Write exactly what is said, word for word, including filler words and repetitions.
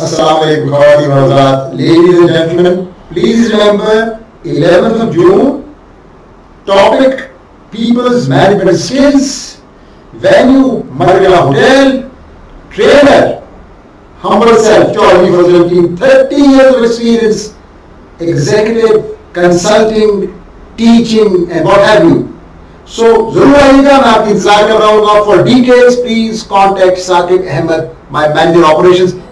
Assalamu alaikum, khawateen wa hazrat. Ladies and gentlemen, please remember eleventh of June, topic People's Management Skills, venue Margala Hotel, trainer, humble self, Chaudhary Fazle Muqeem, thirty years of experience, executive, consulting, teaching and what have you. So, जरूर आइएगा, मैं आपकी इंतजार कर रहा हूँ. For details, please contact Saqib Ahmed, my manager operations.